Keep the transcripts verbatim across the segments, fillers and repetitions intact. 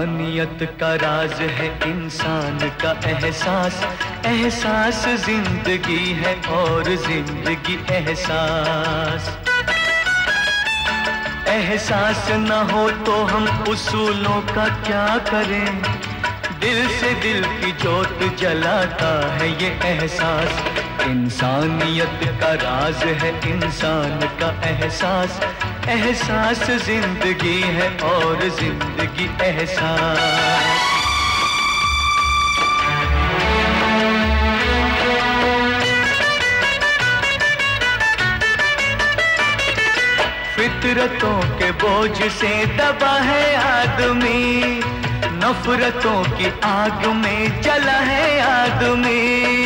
इंसानियत का राज है इंसान का एहसास, एहसास जिंदगी है और जिंदगी एहसास। एहसास न हो तो हम उसूलों का क्या करें, दिल से दिल की जोत जलाता है ये एहसास। इंसानियत का राज है इंसान का एहसास, एहसास जिंदगी है और जिंदगी एहसास। फितरतों के बोझ से दबा है आदमी, नफरतों की आग में जला है आदमी।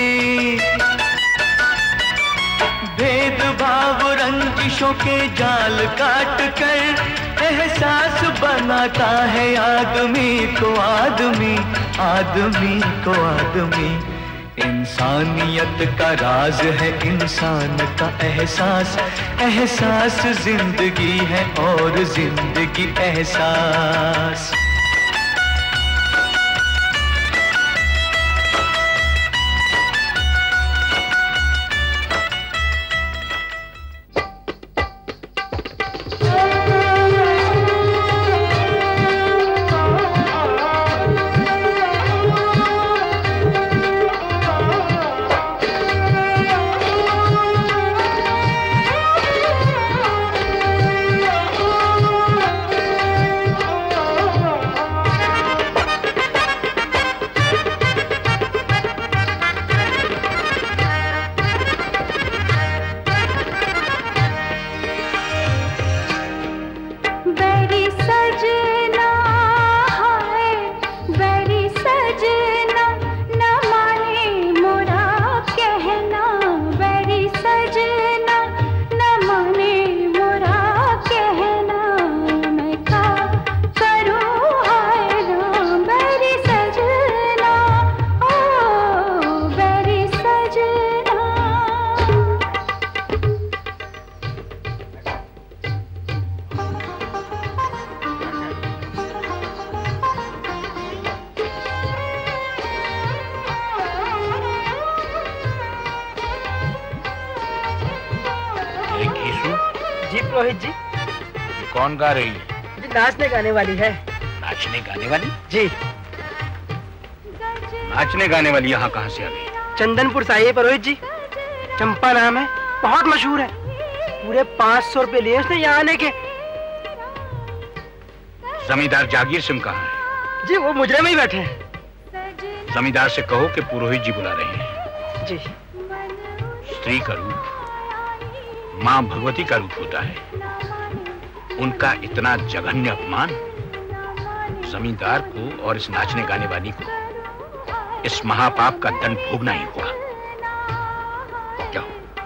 भेदभाव रंजिशों के जाल काट कर एहसास बनाता है आदमी को आदमी, आदमी को आदमी। इंसानियत का राज है इंसान का एहसास, एहसास जिंदगी है और जिंदगी एहसास। रोहित जी, ये कौन गा रही है? जी नाचने गाने वाली है। नाचने गाने वाली? जी। नाचने गाने वाली यहाँ कहाँ से आ गई? चंदनपुर से आई है रोहित जी, चंपा नाम है, बहुत मशहूर है। पूरे पाँच सौ रुपए लिए उसने यहाँ आने के। जमींदार जागीर सिंह कहाँ है? जी वो मुजरे में ही बैठे हैं। जमींदार से कहो कि पुरोहित जी बुला रहे हैं। जी। स्त्री का रूप माँ भगवती का रूप होता है, उनका इतना जघन्य अपमान जमींदार को और इस नाचने गाने वाली को इस महापाप का दंड भोगना ही होगा। क्या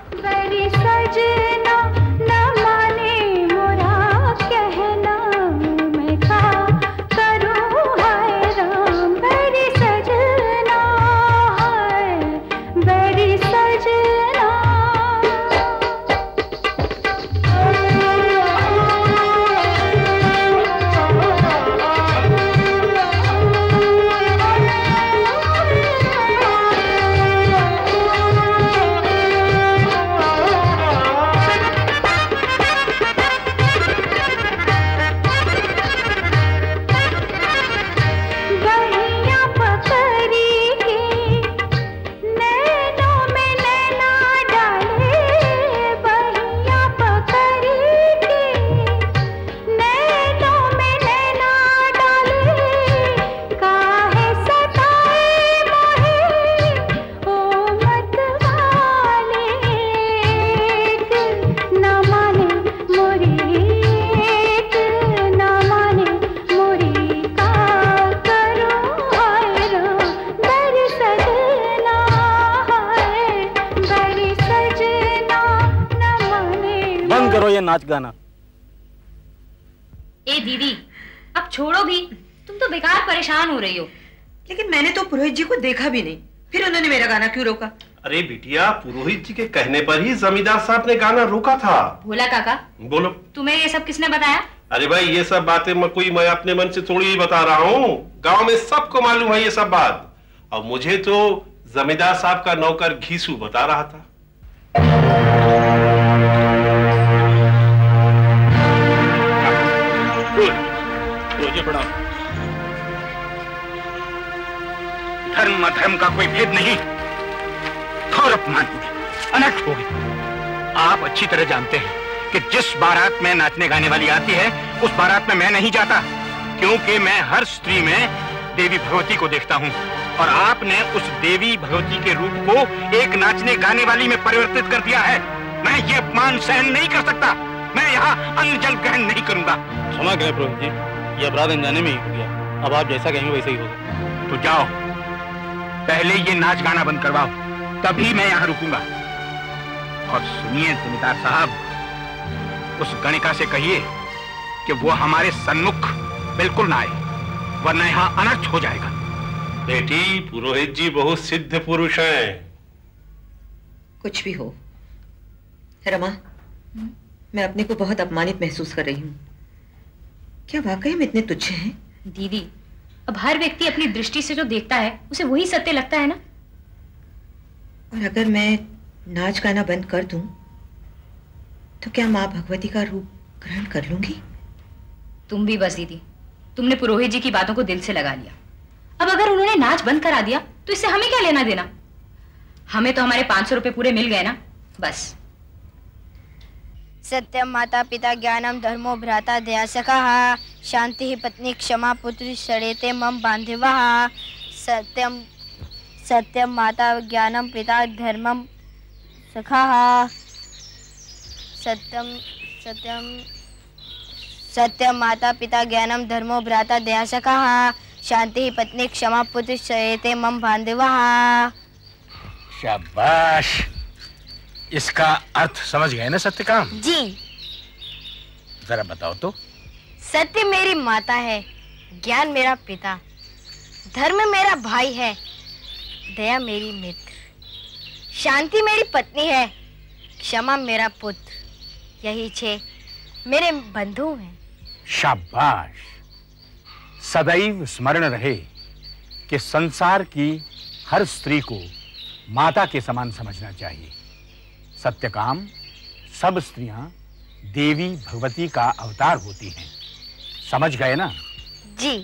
नाच गाना। ए दीदी अब छोड़ो भी, तुम तो बेकार परेशान हो रही हो। लेकिन मैंने तो पुरोहित जी को देखा भी नहीं, फिर उन्होंने मेरा गाना क्यों रोका? अरे बिटिया, पुरोहित जी के कहने पर ही जमींदार साहब ने गाना रोका था। भोला काका, बोलो। तुम्हें ये सब किसने बताया? अरे भाई ये सब बातें मैं कोई मैं अपने मन से थोड़ी ही बता रहा हूँ, गांव में सबको मालूम है ये सब बात। और मुझे तो जमींदार साहब का नौकर घीसू बता रहा था। धर्म अधर्म का कोई भेद नहीं, घोर अपमान हो गया, अनर्थ हो गया। आप अच्छी तरह जानते हैं कि जिस बारात में नाचने गाने वाली आती है उस बारात में मैं नहीं जाता, क्योंकि मैं हर स्त्री में देवी भगवती को देखता हूँ और आपने उस देवी भगवती के रूप को एक नाचने गाने वाली में परिवर्तित कर दिया है। मैं ये अपमान सहन नहीं कर सकता, मैं यहाँ अन्न जल ग्रहण नहीं करूंगा। क्षमा करें पुरोहित जी, ये अपराध अनजाने में ही हो गया। अब आप जैसा कहेंगे वैसे ही होगा। तो जाओ, पहले ये नाच गाना बंद करवाओ, तभी मैं यहाँ रुकूंगा। और सुनिए जमींदार साहब, उस गणिका से कहिए कि वो हमारे सन्मुख बिल्कुल ना आए, वरना यहाँ अनर्थ हो जाएगा। बेटी, पुरोहित जी बहुत सिद्ध पुरुष हैं। कुछ भी हो रमा, मैं अपने को बहुत अपमानित महसूस कर रही हूँ। क्या वाकई में इतने तुच्छ हैं? दीदी, अब हर व्यक्ति अपनी दृष्टि से जो देखता है उसे वही सत्य लगता है ना। और अगर मैं नाच गाना बंद कर दूं तो क्या माँ भगवती का रूप ग्रहण कर लूंगी? तुम भी बस दीदी, तुमने पुरोहित जी की बातों को दिल से लगा लिया। अब अगर उन्होंने नाच बंद करा दिया तो इससे हमें क्या लेना देना? हमें तो हमारे पांच सौ रुपए पूरे मिल गए ना, बस। सत्यम माता पिता ज्ञानम धर्मो भ्राता दया सखा शांति ही पत्नी क्षमा पुत्र षडेते मम बांधवा। सत्यम सत्यम माता ज्ञानम पिता धर्मम सखा सत्यम सत्यम सत्यम माता पिता ज्ञानम धर्मो भ्राता दया सखा शांति ही पत्नी क्षमा पुत्र षडेते मम बांधवा। शाबाश, इसका अर्थ समझ गए ना सत्यकाम? जी। जरा बताओ तो। सत्य मेरी माता है, ज्ञान मेरा पिता, धर्म मेरा भाई है, दया मेरी मित्र, शांति मेरी पत्नी है, क्षमा मेरा पुत्र, यही छह मेरे बंधु हैं। शाबाश, सदैव स्मरण रहे कि संसार की हर स्त्री को माता के समान समझना चाहिए। सत्यकाम, सब स्त्रियां देवी भगवती का अवतार होती हैं, समझ गए ना? जी।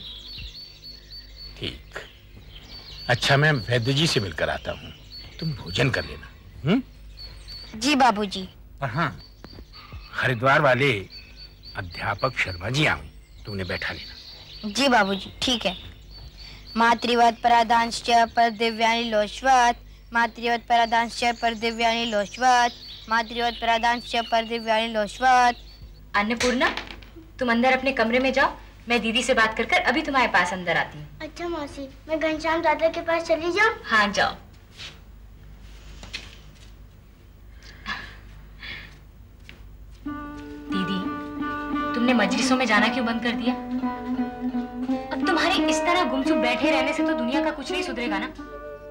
ठीक। अच्छा, मैं वैद्य जी से मिलकर आता हूँ, तुम भोजन कर लेना। हम्म? जी बाबूजी। और हाँ, हरिद्वार वाले अध्यापक शर्मा जी आए, तुमने बैठा लेना। जी बाबूजी, ठीक है। मातृवत परादांश्च पर दिव्यानि लोष्वत, मातृवत परादांश्च पर दिव्यानि लोष्वत, मातृवत परादांश्च पर दिव्यानि लोष्वत। अन्नपूर्णा, तुम अंदर अपने कमरे में जाओ, मैं दीदी से बात कर कर अभी तुम्हारे पास अंदर आती हूँ। अच्छा मौसी, मैं घनश्याम दादा के पास चली जाऊँ? हाँ जाओ। दीदी, तुमने मजलिसों में जाना क्यों बंद कर दिया? अब तुम्हारे इस तरह गुमसुम बैठे रहने से तो दुनिया का कुछ नहीं सुधरेगा ना।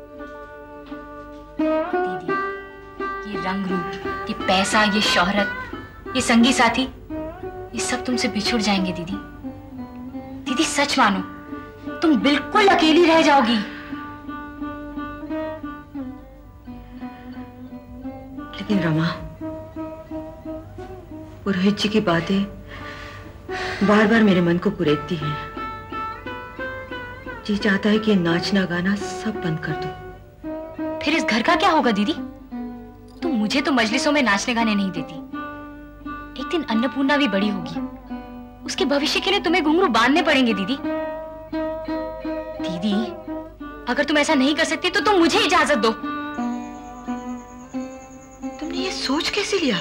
दीदी, ये रंग रूप, ये पैसा, ये शोहरत, ये संगी साथी, ये सब तुमसे बिछुड़ जाएंगे दीदी। दीदी सच मानो, तुम बिल्कुल अकेली रह जाओगी। लेकिन रमा, पुरोहित जी की बातें बार बार मेरे मन को कुरेदती हैं। जी चाहता है कि नाचना गाना सब बंद कर दूं। फिर इस घर का क्या होगा दीदी? तुम मुझे तो मजलिसों में नाचने गाने नहीं देती। एक दिन अन्नपूर्णा भी बड़ी होगी, उसके भविष्य के लिए तुम्हें घुंघरू बांधने पड़ेंगे दीदी। दीदी, अगर तुम ऐसा नहीं कर सकती तो तुम मुझे इजाजत दो। तुमने ये सोच कैसे लिया?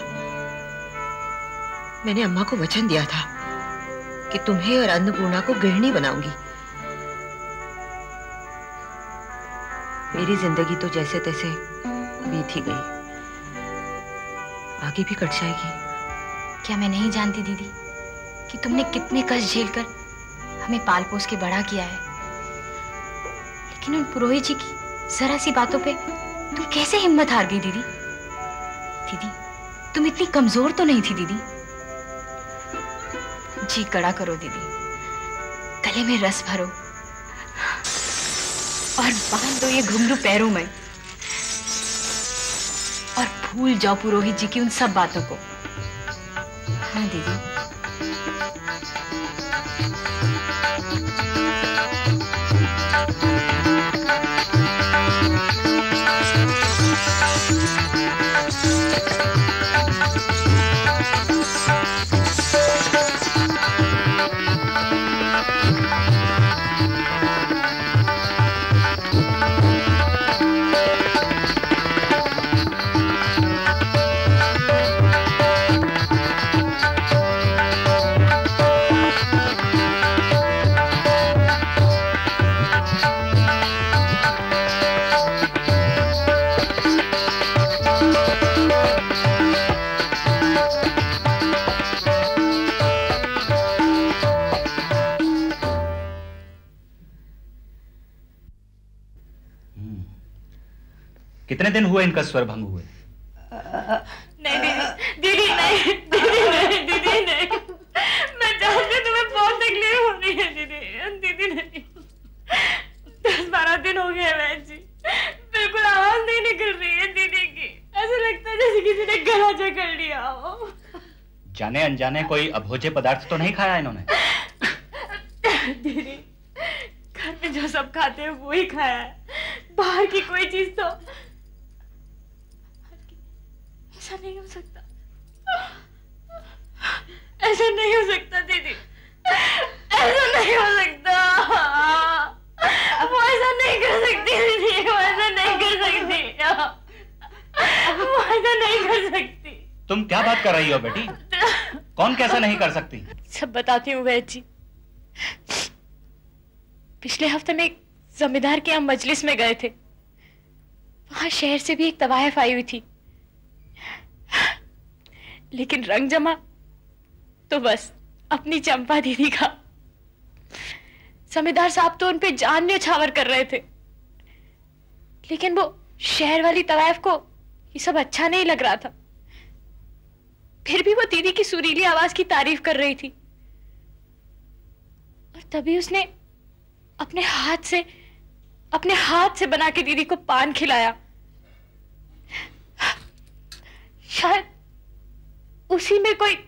मैंने अम्मा को वचन दिया था कि तुम्हें और अन्नपूर्णा को गृहिणी बनाऊंगी। मेरी जिंदगी तो जैसे तैसे बीत ही गई, आगे भी कट जाएगी। क्या मैं नहीं जानती दीदी कि तुमने कितने कष्ट झेलकर हमें पाल पोस के बड़ा किया है, लेकिन उन पुरोहित जी की जरा सी बातों पे तुम कैसे हिम्मत हार गई दीदी? दीदी, तुम इतनी कमजोर तो नहीं थी दीदी। जी कड़ा करो दीदी, गले में रस भरो और बांध दो ये घुंघरू पैरों में और भूल जाओ पुरोहित जी की उन सब बातों को। हाँ दीदी। कितने दिन हुए इनका स्वर भंग हुए? नहीं दीदी, दीदी नहीं, दीदी नहीं, दीदी नहीं, मैं जानती तुम्हें बहुत तकलीफ हो रही है दीदी, दीदी नहीं, दस बारह दिन हो गए बहन जी, बिल्कुल आवाज नहीं निकल रही है दीदी की, ऐसा लगता है जैसे किसी ने गला जकड़ लिया हो। जाने अनजाने कोई अभोज्य पदार्थ तो नहीं खाया इन्होंने? दीदी, घर में जो सब खाते हैं वो ही खाया है, बाहर की कोई चीज तो ऐसा नहीं हो सकता, ऐसा नहीं हो सकता दीदी, ऐसा नहीं हो सकता, वो ऐसा नहीं कर सकती दीदी, वो ऐसा नहीं कर सकती, वो ऐसा नहीं कर सकती। तुम क्या बात कर रही हो बेटी? कौन कैसा नहीं कर सकती? सब बताती हूँ वैद जी। पिछले हफ्ते में एक जमींदार के यहाँ मजलिस में गए थे, वहां शहर से भी एक तवायफ आई हुई थी, लेकिन रंग जमा तो बस अपनी चंपा दीदी का। जमींदार साहब तो उनपे जान न्यौछावर कर रहे थे, लेकिन वो शहर वाली तवायफ को ये सब अच्छा नहीं लग रहा था, फिर भी वो दीदी की सुरीली आवाज की तारीफ कर रही थी, और तभी उसने अपने हाथ से अपने हाथ से बना के दीदी को पान खिलाया। शायद उसी में कोई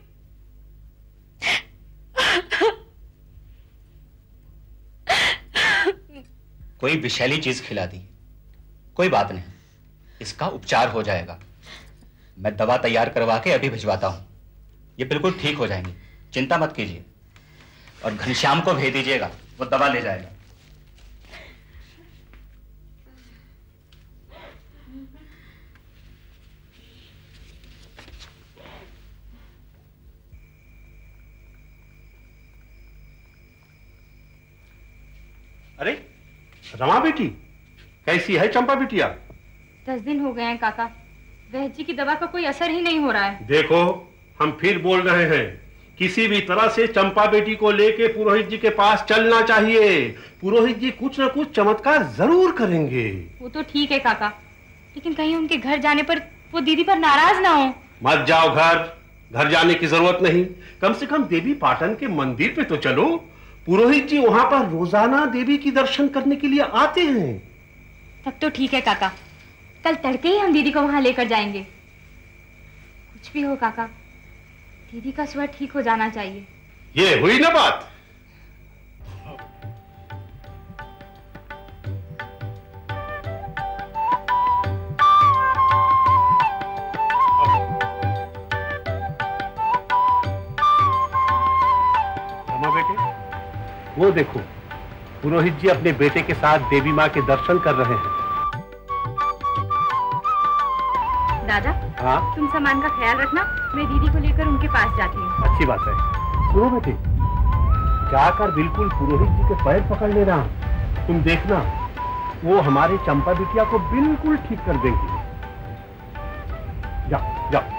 कोई विषैली चीज खिला दी। कोई बात नहीं, इसका उपचार हो जाएगा। मैं दवा तैयार करवा के अभी भिजवाता हूं, ये बिल्कुल ठीक हो जाएंगे, चिंता मत कीजिए। और घनश्याम को भेज दीजिएगा, वो दवा ले जाएगा। अरे रमा बेटी, कैसी है चंपा बिटिया? दस दिन हो गए हैं काका, वैद्य जी की दवा का कोई असर ही नहीं हो रहा है। देखो, हम फिर बोल रहे हैं, किसी भी तरह से चंपा बेटी को लेके पुरोहित जी के पास चलना चाहिए। पुरोहित जी कुछ न कुछ चमत्कार जरूर करेंगे। वो तो ठीक है काका, लेकिन कहीं उनके घर जाने पर वो दीदी पर नाराज ना हो। मत जाओ घर, घर जाने की जरूरत नहीं, कम से कम देवी पाटन के मंदिर पे तो चलो। पुरोहित जी वहां पर रोजाना देवी की दर्शन करने के लिए आते हैं। तब तो ठीक है काका, कल तड़के ही हम दीदी को वहां लेकर जाएंगे। कुछ भी हो काका, दीदी का स्वर ठीक हो जाना चाहिए। ये हुई ना बात। रमा बेटे, वो देखो, पुरोहित जी अपने बेटे के साथ देवी माँ के दर्शन कर रहे हैं। दादा, हाँ? तुम सामान का ख्याल रखना, मैं दीदी को लेकर उनके पास जाती हूँ। अच्छी बात है। सुनो बेटे, जाकर बिल्कुल पुरोहित जी के पैर पकड़ लेना। तुम देखना, वो हमारे चंपा बिटिया को बिल्कुल ठीक कर देंगी। जाओ जाओ।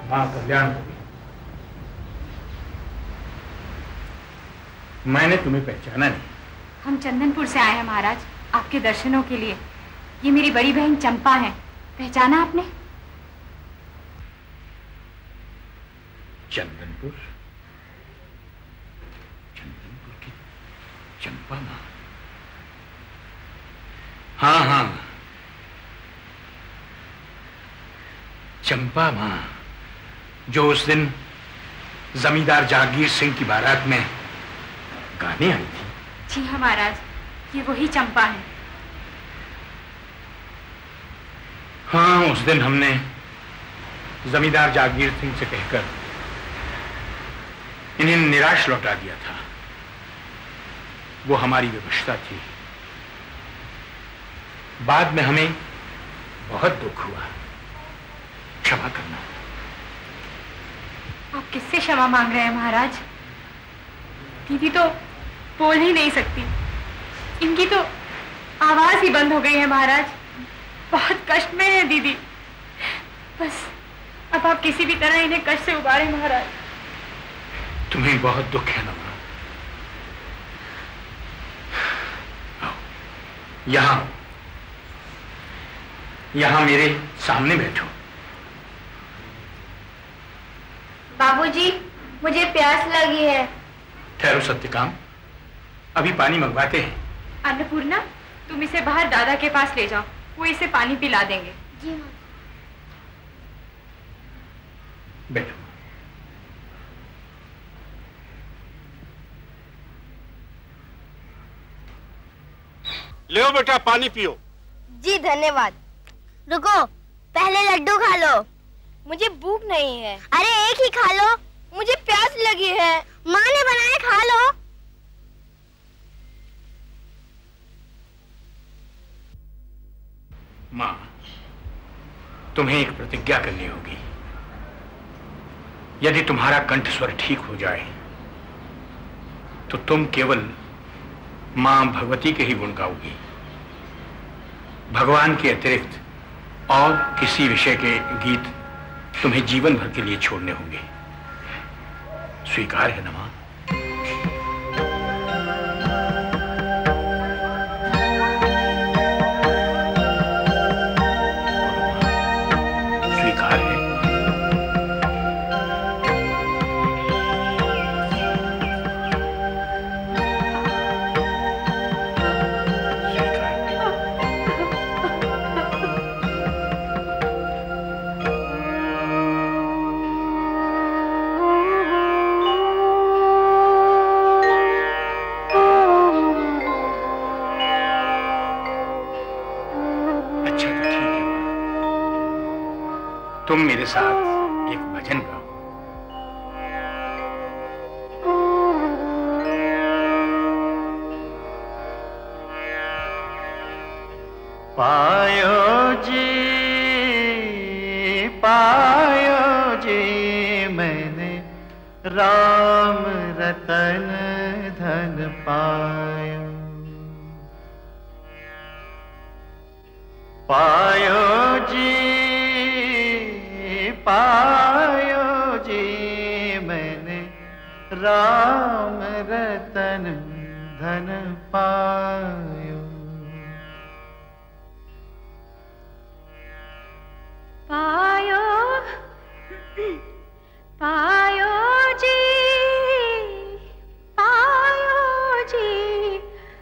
मां कल्याण होगी। मैंने तुम्हें पहचाना नहीं। हम चंदनपुर से आए हैं महाराज, आपके दर्शनों के लिए। ये मेरी बड़ी बहन चंपा है। पहचाना आपने? चंदनपुर? चंदनपुर की चंपा मां? हाँ हाँ, चंपा मां, जो उस दिन जमींदार जागीर सिंह की बारात में गाने आई थी। जी हाँ महाराज, ये वही चंपा है। हाँ, उस दिन हमने जमींदार जागीर सिंह से कहकर इन्हें निराश लौटा दिया था। वो हमारी विवशता थी। बाद में हमें बहुत दुख हुआ। क्षमा करना। आप किससे क्षमा मांग रहे हैं महाराज? दीदी तो बोल ही नहीं सकती। इनकी तो आवाज ही बंद हो गई है महाराज। बहुत कष्ट में है दीदी। बस अब आप किसी भी तरह इन्हें कष्ट से उबारे महाराज। तुम्हें बहुत दुख है ना मां? यहां यहां मेरे सामने बैठो। बाबूजी, मुझे प्यास लगी है। ठहरो सत्यकाम, अभी पानी मंगवाते हैं। अन्नपूर्णा, तुम इसे बाहर दादा के पास ले जाओ, वो इसे पानी पिला देंगे। जी हाँ। बैठो। लो बेटा, पानी पियो। जी धन्यवाद। रुको, पहले लड्डू खा लो। मुझे भूख नहीं है। अरे एक ही खा लो, मुझे प्यास लगी है। माँ ने बनाए, खा लो। मां, तुम्हें एक प्रतिज्ञा करनी होगी। यदि तुम्हारा कंठ स्वर ठीक हो जाए तो तुम केवल मां भगवती के ही गुण गाओगी। भगवान के अतिरिक्त और किसी विषय के गीत तुम्हें जीवन भर के लिए छोड़ने होंगे। स्वीकार है ना मां? स्वीकार है? तुम मेरे साथ एक भजन गाओ। पायो जी पायो जी मैंने राम रतन धन पायो। पायो जी पायो जी मैंने राम रतन धन पायो। पायो पायो जी पायो जी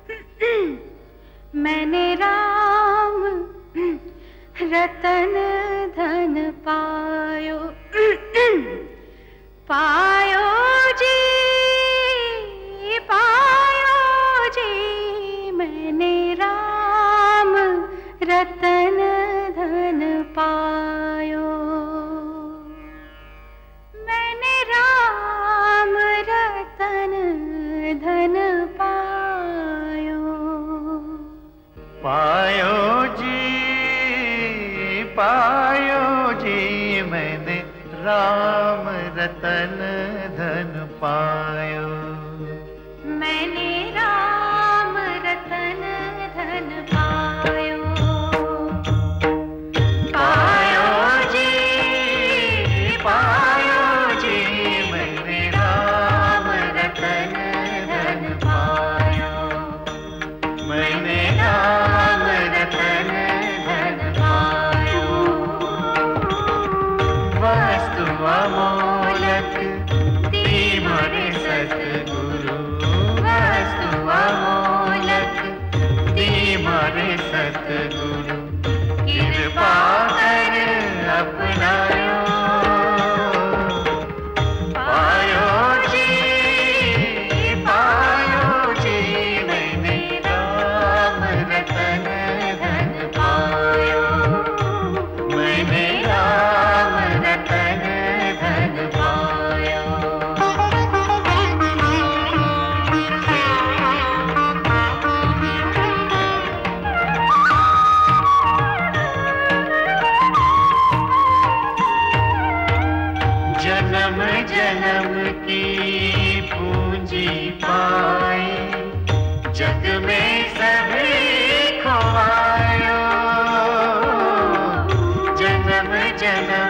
मैंने राम रतन धन पायो। पायो जी पायो जी मैंने राम रतन धन पायो। मैंने राम रतन धन पायो। पायो जी पायो जी मैंने राम रतन धन पायो। मैंने राम रतन धन पायो। पायो जी पायो सजना